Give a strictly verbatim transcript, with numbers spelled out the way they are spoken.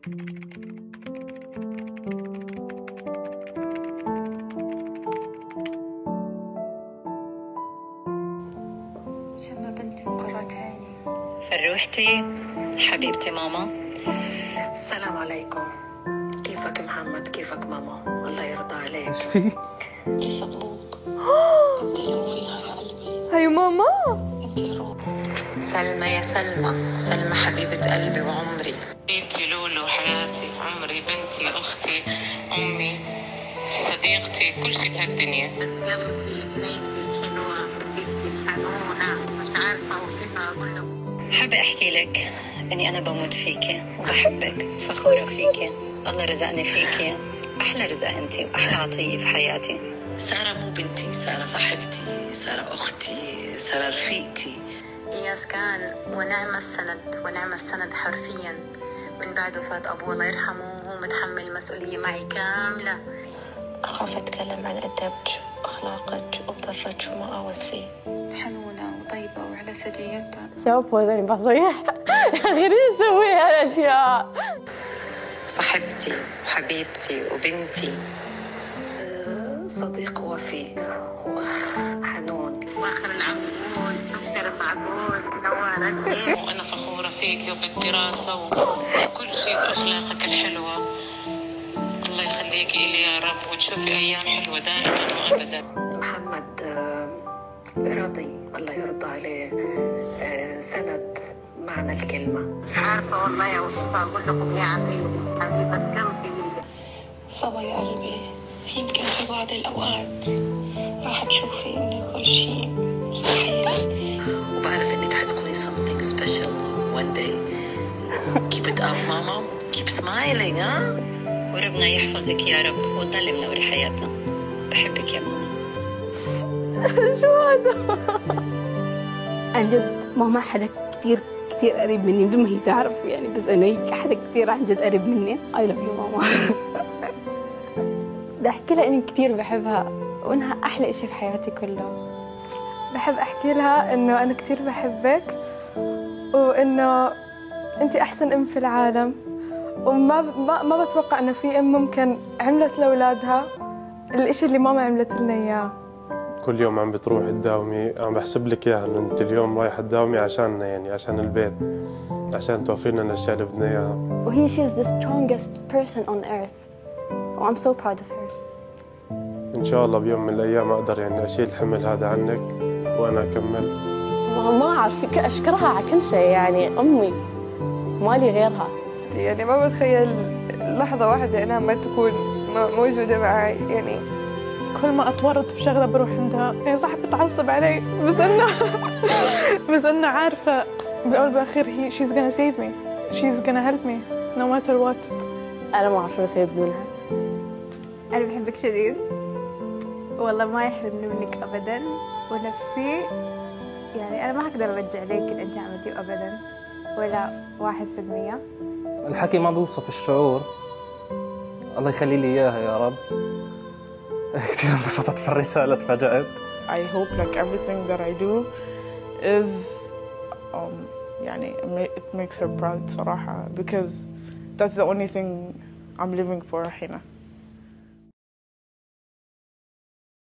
شمة بنتي وقرة عيني. فروحتي حبيبتي ماما. السلام عليكم. كيفك محمد؟ كيفك ماما؟ الله يرضى عليك. ايش في؟ لسه ابوك. انت اللي فيها يا قلبي. هاي ماما. انت روح. سلمى يا سلمى، سلمى حبيبة قلبي وعمري. حبيبتي لولو، حياتي، عمري، بنتي، أختي، أمي، صديقتي، كل شيء بهالدنيا. قلبي بنيتي الحلوة، بنتي الحنونة، مش عارفة أوصفها أقول له. حابة أحكي لك إني أنا بموت فيكي وبحبك، فخورة فيكي، الله رزقني فيكي، أحلى رزق أنتي وأحلى عطية في حياتي. سارة مو بنتي، سارة صاحبتي، سارة أختي، سارة رفيقتي. إياس كان ونعم السند، ونعم السند حرفيا. من بعد وفاة أبوه الله يرحمه وهو متحمل المسؤولية معي كاملة. أخاف أتكلم عن أدبك، أخلاقك وبرك وما أوفي. حنونة وطيبة وعلى سجيتها. سوف وذني بصيح غير يسوي هالأشياء. صاحبتي وحبيبتي وبنتي. صديق وفي وأخ حنون وآخر العقول، سكر المعقول، نوارتي. وأنا فخورة فيكي وبالدراسة وكل شيء بأخلاقك الحلوة. الله يخليكي إلي يا رب، وتشوفي أيام حلوة دائما وأبدا. محمد راضي الله يرضى عليه، سند معنى الكلمة. مش عارفة والله أوصفها أقول لكم يا عمي حبيبة قلبي. صبا يا قلبي، يمكن في بعض الأوقات راح تشوفي إن كل شيء مستحيل، وبعرف إنك حتكوني something special one day. Keep it up ماما، keep smiling ها. وربنا يحفظك يا رب وتضل منوري حياتنا. بحبك يا ماما. شو هذا؟ عن جد ماما حدا كتير كتير قريب مني بدون ما هي تعرف يعني، بس أنا هيك حدا كتير عن جد قريب مني. I love you ماما. بدي أحكي لها إني كتير بحبها وإنها أحلى إشي في حياتي كله. بحب أحكي لها إنه أنا كتير بحبك وإنه أنت أحسن أم في العالم، وما ما, ما بتوقع إنه في أم ممكن عملت لأولادها الإشي اللي ماما عملت لنا إياه. كل يوم عم بتروح تداومي، عم بحسب لك اياها انه انت اليوم رايحه تداومي عشاننا، يعني عشان البيت، عشان توفر لنا الاشياء اللي بدنا اياها. وهي she is the strongest person on earth. و I'm so proud of her. ان شاء الله بيوم من الايام اقدر يعني اشيل الحمل هذا عنك وانا اكمل. ما ما اعرف فيك اشكرها على كل شيء، يعني امي مالي غيرها. يعني ما بتخيل لحظة واحدة انها ما تكون موجودة معي، يعني كل ما اتورط بشغلة بروح عندها، هي صح بتعصب علي بس انه بس انه عارفة بالاول بالاخير هي she's gonna save me, she's gonna help me no matter what. انا ما اعرف شو اسوي بدونها. انا بحبك شديد والله ما يحرمني منك ابدا، ونفسي يعني انا ما اقدر ارجع لك اللي انت عملتيه ابدا ولا واحد في المية. الحكي ما بيوصف الشعور، الله يخلي لي اياها يا رب. كثير انبسطت في الرسالة، تفاجأت. I hope like everything that I do is um يعني it makes her proud صراحة, because that's the only thing I'm living for هنا.